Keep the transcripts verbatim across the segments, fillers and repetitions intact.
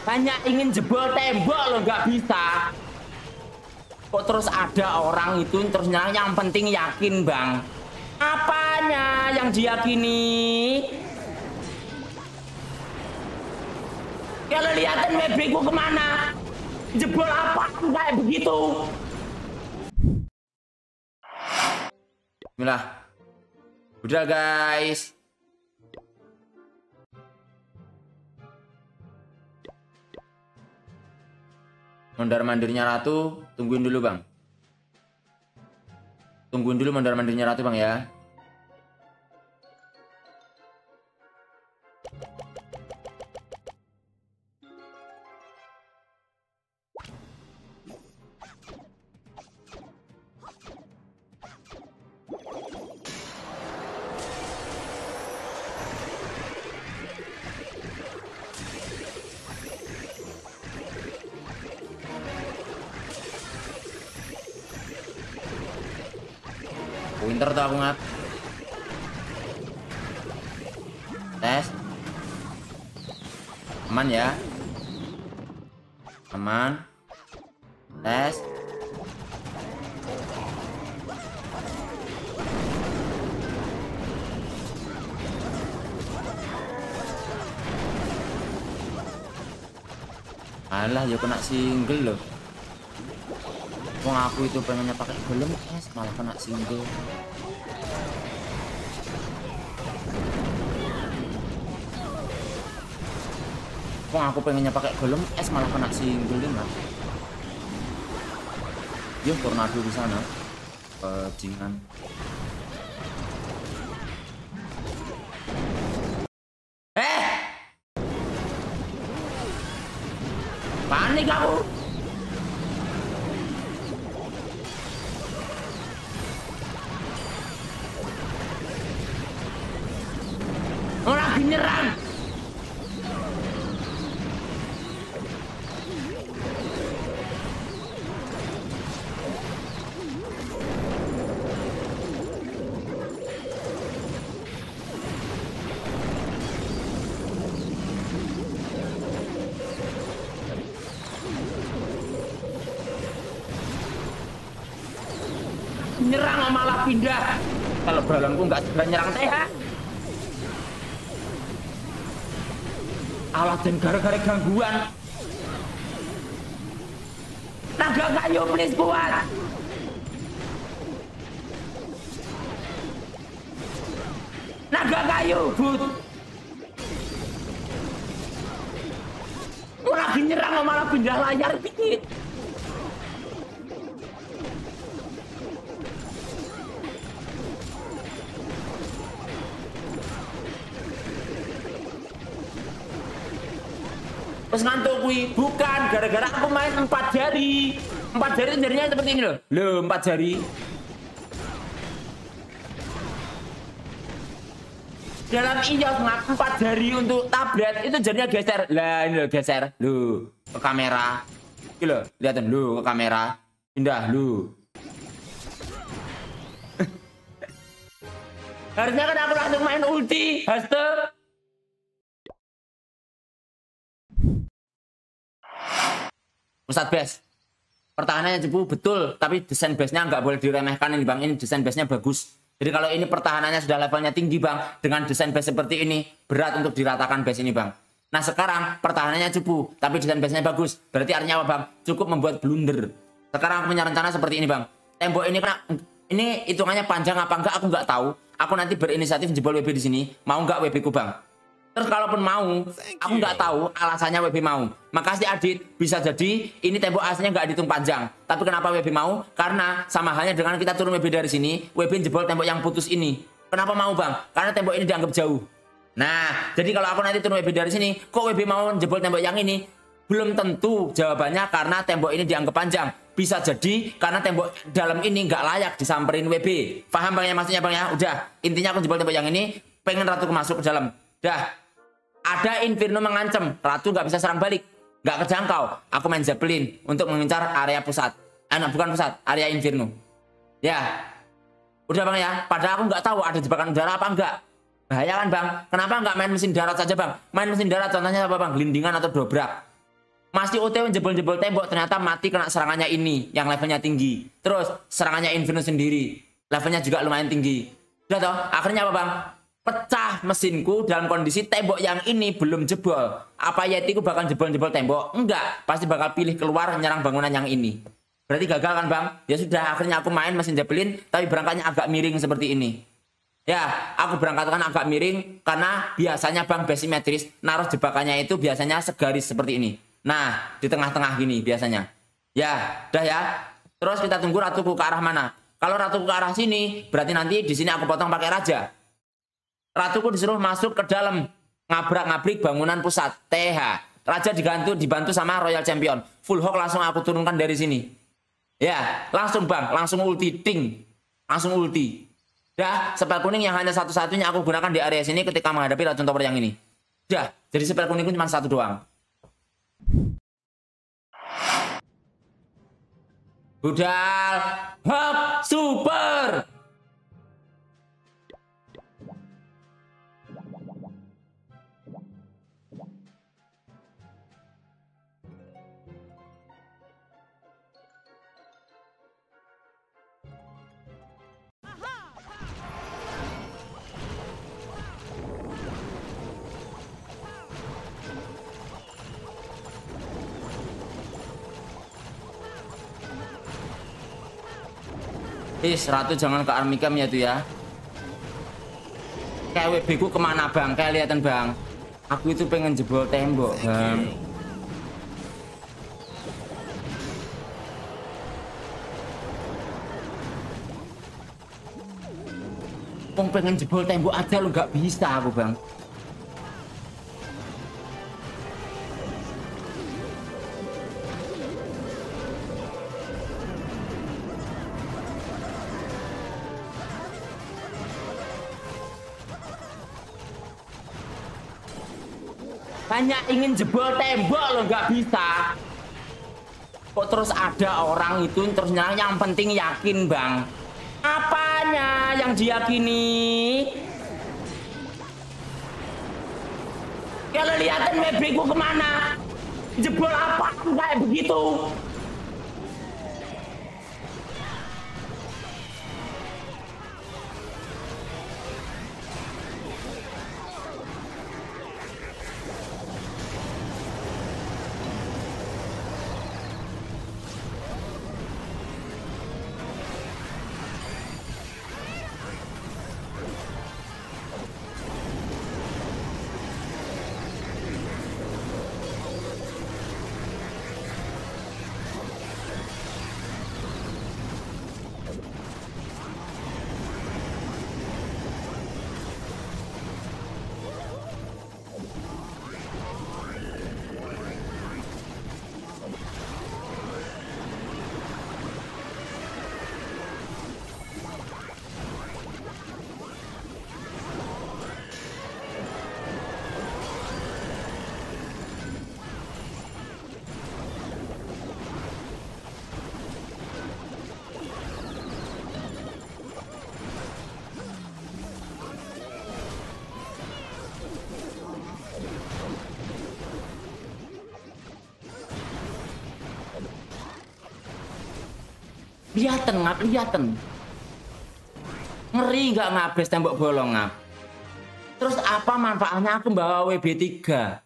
hanya ingin jebol tembok loh, nggak bisa. Kok terus ada orang itu terus nyerang, yang penting yakin bang. Apanya yang diyakini? Kalau lihatin W B ku kemana? Jebol apa kayak begitu? Bismillah. Udah guys. Mondar mandirnya Ratu, tungguin dulu bang. Tungguin dulu mondar mandirnya Ratu bang ya. Winter tuh aku ngat. Tes. Aman ya. Aman. Tes. Alah, ya kena single loh. Wong aku itu pengennya pakai golem es malah kena single. Wong aku pengennya pakai golem es malah kena single nih mas. Yo tornado di sana. Bajingan. Eh! Panik aku. Orang nyerang. Nyerang malah pindah. Kalau balonku nggak segera nyerang T H. Alah dan gara-gara gangguan. Naga kayu please kuat. Naga kayu but. Lagi nyerang malah pindah layar dikit. Terus ngantuk kui, bukan gara-gara aku main empat jari. Empat jari jarinya seperti ini loh. Loh, empat jari. Dalam iOS empat jari untuk tablet itu jarinya geser. Lah ini loh geser. Loh, ke kamera. Ini loh, lihatin loh ke kamera. Pindah loh. Harusnya kan aku langsung main ulti, haste. Ustadz Bes, pertahanannya cepu betul, tapi desain base-nya nggak boleh diremehkan ini bang. Ini desain base-nya bagus. Jadi kalau ini pertahanannya sudah levelnya tinggi bang, dengan desain base seperti ini berat untuk diratakan base ini bang. Nah sekarang pertahanannya cepu, tapi desain base-nya bagus. Berarti artinya apa bang? Cukup membuat blunder. Sekarang aku punya rencana seperti ini bang. Tembok ini kena, ini hitungannya panjang apa enggak? Aku nggak tahu. Aku nanti berinisiatif jebol W B di sini. Mau nggak W B ku bang? Terus kalaupun mau, aku nggak tahu alasannya W B mau. Makasih Adit, bisa jadi ini tembok aslinya nggak dihitung panjang. Tapi kenapa W B mau? Karena sama halnya dengan kita turun W B dari sini, W B jebol tembok yang putus ini. Kenapa mau bang? Karena tembok ini dianggap jauh. Nah, jadi kalau aku nanti turun W B dari sini, kok W B mau jebol tembok yang ini? Belum tentu jawabannya karena tembok ini dianggap panjang. Bisa jadi karena tembok dalam ini nggak layak disamperin W B. Paham bang ya maksudnya bang ya? Udah, intinya aku jebol tembok yang ini, pengen Ratu masuk ke dalam. Dah. Ada Inferno mengancam, Ratu nggak bisa serang balik, nggak kejangkau. Aku main Zeppelin untuk mengincar area pusat. Eh, nah, bukan pusat, area Inferno. Ya, udah bang ya. Padahal aku nggak tahu ada jebakan udara apa enggak. Bahaya kan bang? Kenapa nggak main mesin darat saja bang? Main mesin darat contohnya apa bang? Gelindingan atau dobrak. Masih O T W jebol-jebol tembok, ternyata mati kena serangannya ini yang levelnya tinggi. Terus serangannya Infinus sendiri, levelnya juga lumayan tinggi. Udah toh, akhirnya apa bang? Pecah mesinku dalam kondisi tembok yang ini belum jebol. Apa Yetiku bakal jebol-jebol tembok? Enggak, pasti bakal pilih keluar nyerang bangunan yang ini. Berarti gagal kan bang? Ya sudah, akhirnya aku main mesin Zeppelin, tapi berangkatnya agak miring seperti ini. Ya, aku berangkatkan agak miring karena biasanya bang base simetris naruh jebakannya itu biasanya segaris seperti ini. Nah, di tengah-tengah gini biasanya. Ya, udah ya. Terus kita tunggu ratuku ke arah mana. Kalau ratuku ke arah sini, berarti nanti di sini aku potong pakai raja. Ratuku disuruh masuk ke dalam ngabrak-ngabrik bangunan pusat T H. Raja digantu dibantu sama Royal Champion. Full Hawk langsung aku turunkan dari sini. Ya, langsung bang, langsung ulti ting. Langsung ulti. Dah, spell kuning yang hanya satu-satunya aku gunakan di area sini ketika menghadapi racun tower yang ini. Dah, jadi spell kuningku cuma satu doang. Budal, hop, super. Is, ratu jangan ke army camp ya tuh ya. K W B ku kemana bang? Kayak liatan bang. Aku itu pengen jebol tembok bang. Pong pengen jebol tembok aja lu nggak bisa aku bang. Hanya ingin jebol tembok lo nggak bisa. Kok terus ada orang itu terus nyerang, yang penting yakin bang. Apanya yang diyakini? Kalau lihatin W B ku kemana? Jebol apa kayak begitu? Lihaten ngap, lihaten. Ngeri nggak ngabes tembok bolong ngap. Terus apa manfaatnya aku bawa W B tiga?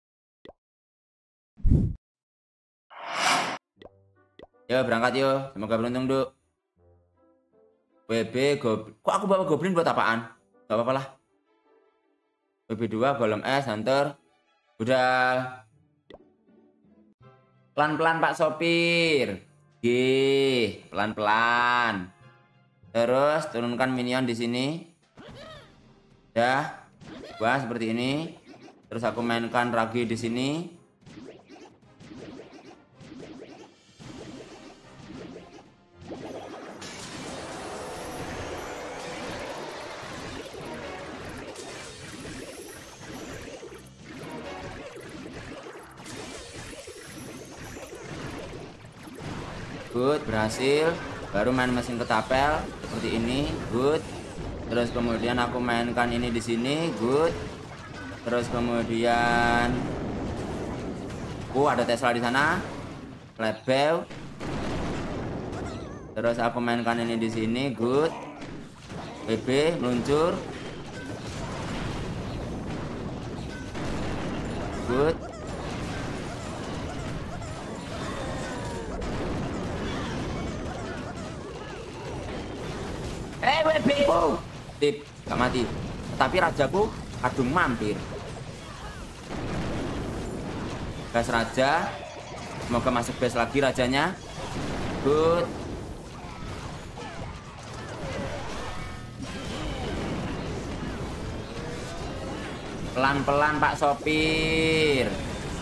Yo berangkat yo, semoga beruntung duk. W B goblin. Kok aku bawa goblin buat apaan? Gak apa-apa lah. W B dua, golem es, hunter. Udah. Pelan-pelan Pak Sopir. G, pelan-pelan. Terus turunkan minion di sini. Ya, wah seperti ini. Terus aku mainkan Ragi di sini. Good, berhasil. Baru main mesin ketapel seperti ini, good. Terus kemudian aku mainkan ini di sini, good. Terus kemudian Oh, ada Tesla di sana. Lebel. Terus aku mainkan ini di sini. Good. B B meluncur. Good. Eh, W B ku. Tip, gak mati. Tapi rajaku kadung mampir. Gas raja. Semoga masuk base lagi rajanya. Good. Pelan-pelan Pak Sopir.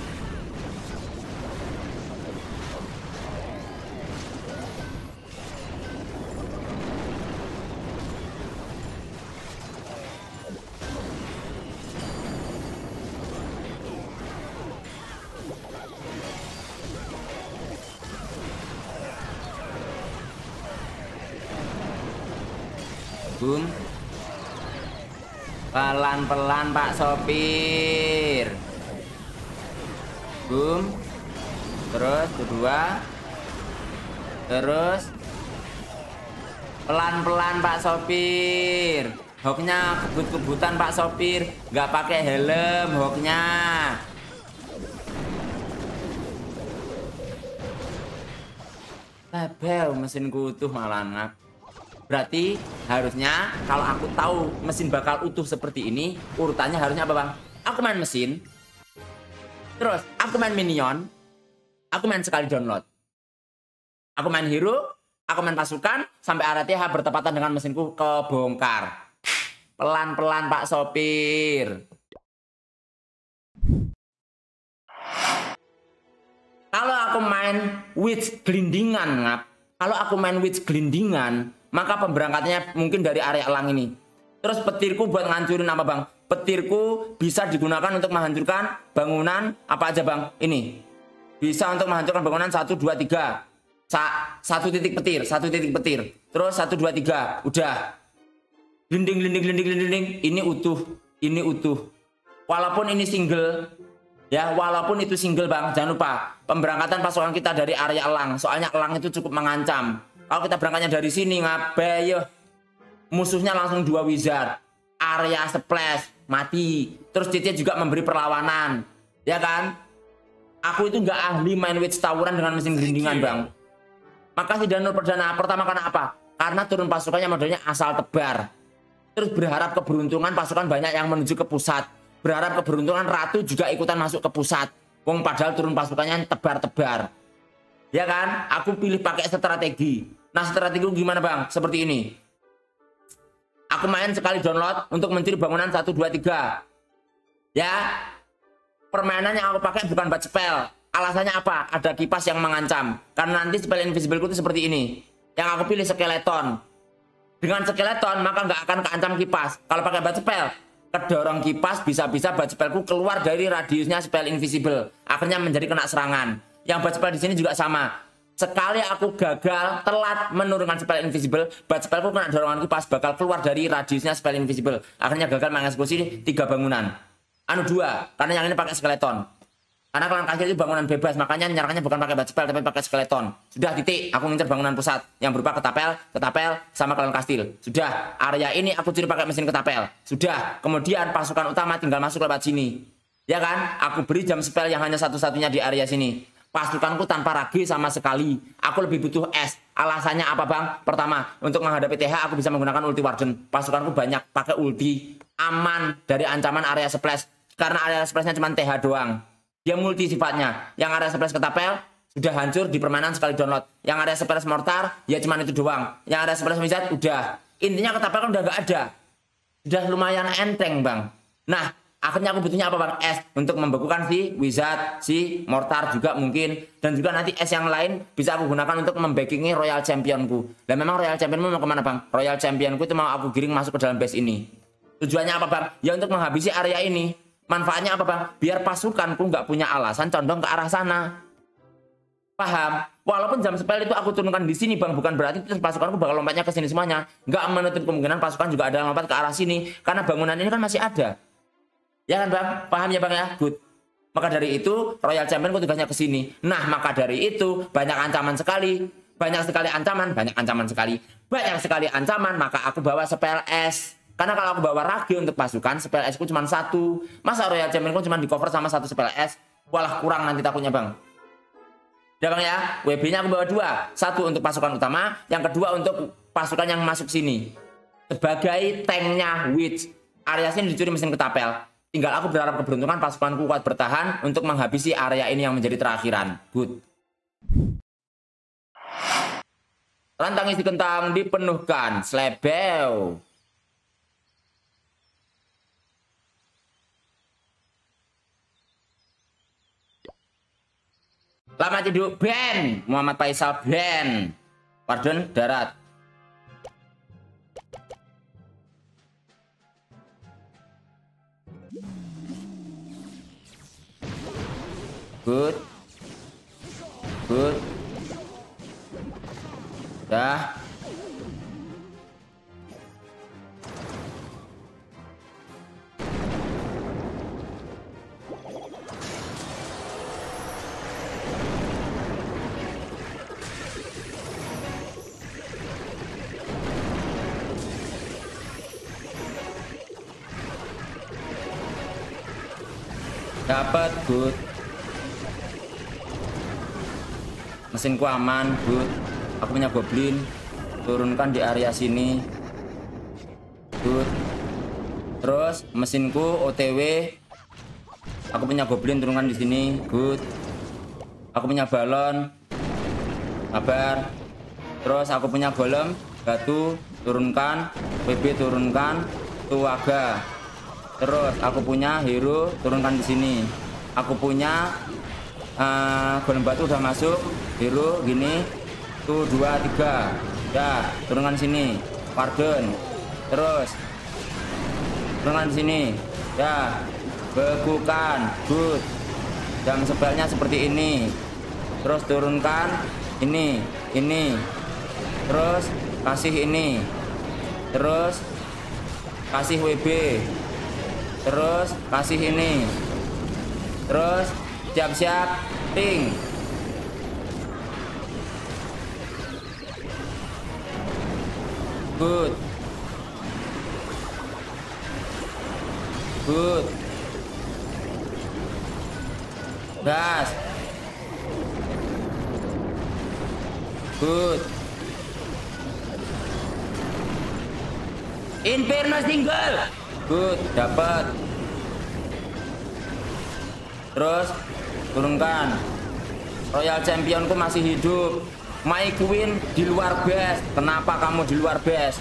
Boom. Pelan-pelan Pak Sopir. Boom. Terus kedua. Terus pelan-pelan Pak Sopir. Hoknya kebut-kebutan Pak Sopir. Nggak pakai helm hoknya. Lebel mesinku utuh malah ngap. Berarti harusnya kalau aku tahu mesin bakal utuh seperti ini, urutannya harusnya apa bang? Aku main mesin, terus aku main minion, aku main sekali download, aku main hero, aku main pasukan, sampai area T H bertepatan dengan mesinku kebongkar. Pelan-pelan Pak Sopir. Kalau aku main witch gelindingan ngap, kalau aku main witch gelindingan, maka pemberangkatannya mungkin dari area elang ini. Terus petirku buat ngancurin apa bang? Petirku bisa digunakan untuk menghancurkan bangunan apa aja bang? Ini bisa untuk menghancurkan bangunan satu dua tiga. Sa satu titik petir, satu titik petir. Terus satu dua tiga, udah. Glinding, glinding, glinding, glinding. Ini utuh, ini utuh. Walaupun ini single, ya walaupun itu single bang, jangan lupa pemberangkatan pasukan kita dari area elang. Soalnya elang itu cukup mengancam. Kalau kita berangkatnya dari sini ngapain ya? Musuhnya langsung dua wizard, area splash mati. Terus C C juga memberi perlawanan, ya kan? Aku itu nggak ahli main witch tawuran dengan mesin gelindingan bang. Makasih Danur Perdana. Pertama karena apa? Karena turun pasukannya modelnya asal tebar. Terus berharap keberuntungan pasukan banyak yang menuju ke pusat. Berharap keberuntungan ratu juga ikutan masuk ke pusat. Wong padahal turun pasukannya tebar-tebar. Ya kan? Aku pilih pakai strategi. Nah strategiku gimana bang? Seperti ini. Aku main sekali download untuk mencuri bangunan satu dua tiga. Ya. Permainan yang aku pakai bukan bat spell. Alasannya apa? Ada kipas yang mengancam. Karena nanti spell invisible itu seperti ini. Yang aku pilih skeleton. Dengan skeleton maka nggak akan keancam kipas. Kalau pakai bat spell, kedorong kipas, bisa-bisa bat spellku keluar dari radiusnya spell invisible. Akhirnya menjadi kena serangan. Yang bat spell di sini juga sama. Sekali aku gagal telat menurunkan spell invisible, bat spellku kena dorongan kipas bakal keluar dari radiusnya spell invisible. Akhirnya gagal mengeksekusi tiga bangunan. Anu dua, karena yang ini pakai skeleton. Karena klan kecil itu bangunan bebas, makanya nyerangnya bukan pakai bat spell tapi pakai skeleton. Sudah titik, aku ngincer bangunan pusat yang berupa ketapel, ketapel sama klan kastil. Sudah, area ini aku curi pakai mesin ketapel. Sudah, kemudian pasukan utama tinggal masuk lewat sini. Ya kan? Aku beri jam spell yang hanya satu-satunya di area sini. Pasukanku tanpa rage sama sekali. Aku lebih butuh es. Alasannya apa bang? Pertama, untuk menghadapi T H aku bisa menggunakan ulti Warden. Pasukanku banyak pakai ulti. Aman dari ancaman area splash. Karena area splashnya cuma T H doang. Dia multi sifatnya. Yang area splash ketapel sudah hancur di permainan sekali download. Yang area splash mortar ya cuma itu doang. Yang area splash wizard udah. Intinya ketapel kan udah gak ada. Sudah lumayan enteng bang. Nah, akhirnya aku butuhnya apa bang? Es untuk membekukan si wizard, si mortar juga mungkin. Dan juga nanti es yang lain bisa aku gunakan untuk membackingi royal championku. Dan memang royal championmu mau kemana bang? Royal championku itu mau aku giring masuk ke dalam base ini. Tujuannya apa bang? Ya untuk menghabisi area ini. Manfaatnya apa bang? Biar pasukanku nggak punya alasan condong ke arah sana. Paham? Walaupun jam spell itu aku turunkan di sini bang, bukan berarti terus pasukanku bakal lompatnya ke sini semuanya. Nggak menutup kemungkinan pasukan juga ada lompat ke arah sini. Karena bangunan ini kan masih ada. Ya kan bang? Paham ya bang ya? Good. Maka dari itu Royal Champion ku tugasnya ke sini. Nah, maka dari itu banyak ancaman sekali. Banyak sekali ancaman, banyak ancaman sekali. Banyak sekali ancaman, maka aku bawa spell S. Karena kalau aku bawa Rage untuk pasukan, spell S ku cuma satu. Masa Royal Champion ku cuma di cover sama satu spell S? Walah kurang nanti takutnya bang. Udah bang ya, W B-nya aku bawa dua. Satu untuk pasukan utama, yang kedua untuk pasukan yang masuk sini. Sebagai tanknya Witch. Area sini dicuri mesin ketapel. Tinggal aku berharap keberuntungan pasukanku kuat bertahan untuk menghabisi area ini yang menjadi terakhiran. Good. Rantang isi kentang dipenuhkan. Slebeu. Lama Ciduk Ben. Muhammad Faisal Ben. Pardon darat. Good. Good. Dah. Dapat. Good. Mesinku aman. Good. Aku punya goblin. Turunkan di area sini. Good. Terus mesinku O T W. Aku punya goblin, turunkan di sini. Good. Aku punya balon. Kabar. Terus aku punya golem batu, turunkan. W B turunkan. Tuaga. Terus aku punya hero, turunkan di sini. Aku punya uh, golem batu udah masuk. Hero gini. Tuh dua tiga. Ya, turunkan sini. Pardon. Terus turunkan sini. Ya, bekukan. Good. Jam spellnya seperti ini. Terus turunkan ini, ini. Terus kasih ini. Terus kasih W B. Terus kasih ini. Terus siap-siap ting. Good. Good. Gas. Good. Inferno single. Good, dapat. Terus turunkan. Royal Championku masih hidup. My Queen di luar base. Kenapa kamu di luar base?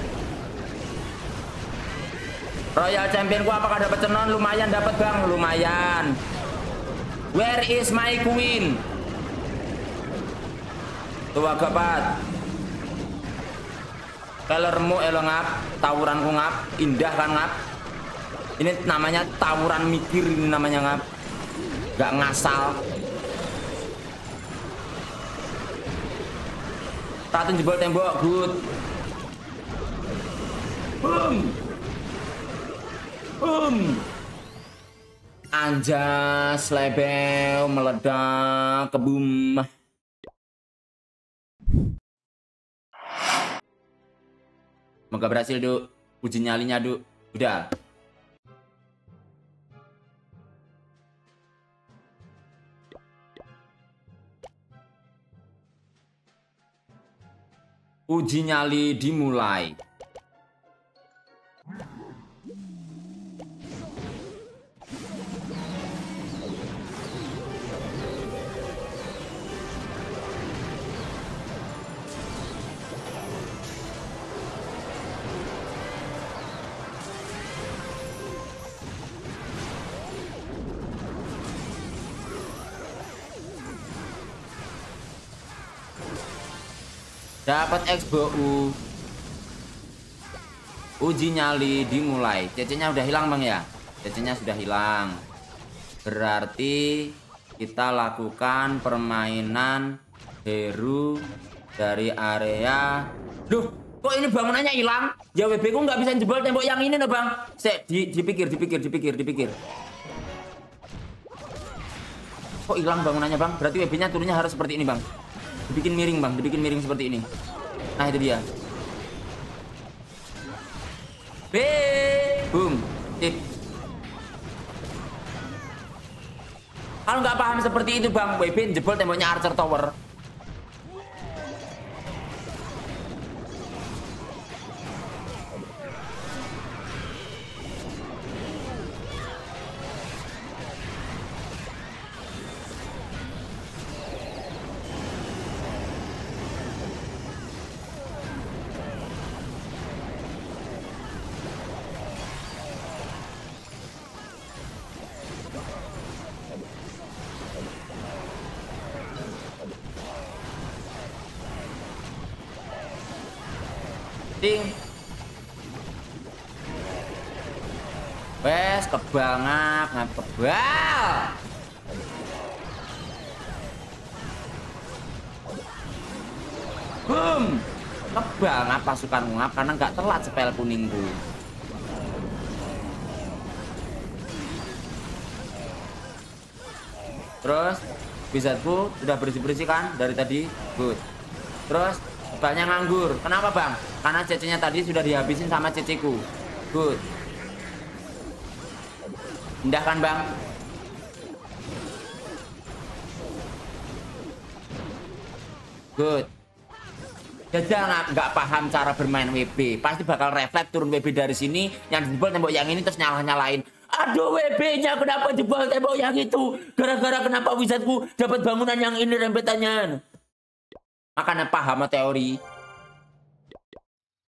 Royal Championku apakah dapat cenon? Lumayan dapat bang, lumayan. Where is my Queen? Tua gapat. Kalermu elo ngap, tawuranku ngap, indah kan ngap. Ini namanya tawuran mikir, ini namanya ngap. Gak ngasal. Ratu jebol tembok, good. Boom. Boom. Anjas, lebeu, meledak, kebum. Semoga berhasil, Duk. Uji nyalinya, Duk. Udah. Uji nyali dimulai. Dapat X B U. Uji nyali dimulai. C C-nya udah hilang bang ya? C C-nya sudah hilang. Berarti kita lakukan permainan hero dari area. Duh, kok ini bangunannya hilang? Ya W B ku nggak bisa jebol tembok yang ini loh bang. Sek, di, dipikir, dipikir, dipikir, dipikir. Kok hilang bangunannya bang? Berarti W B-nya turunnya harus seperti ini bang. Dibikin miring bang, dibikin miring seperti ini. Nah itu dia. B, boom, tip. Kalau nggak paham seperti itu bang, W B jebol temboknya Archer Tower. Ding. Wes kebangap ngapebal. Boom. Kebangap pasukan ngap karena nggak telat spell kuningku. Terus wizardku sudah bersih-bersih kan dari tadi. Good. Terus banyak nganggur. Kenapa bang? Karena C C-nya tadi sudah dihabisin sama C C-ku. Good. Indah kan bang? Good. Jajal nggak paham cara bermain W B. Pasti bakal refleks turun W B dari sini. Yang jebol tembok yang ini terus nyalah-nyalain. Aduh W B-nya kenapa jebol tembok yang itu? Gara-gara kenapa wizardku dapat bangunan yang ini rempetannya? Makanya paham teori.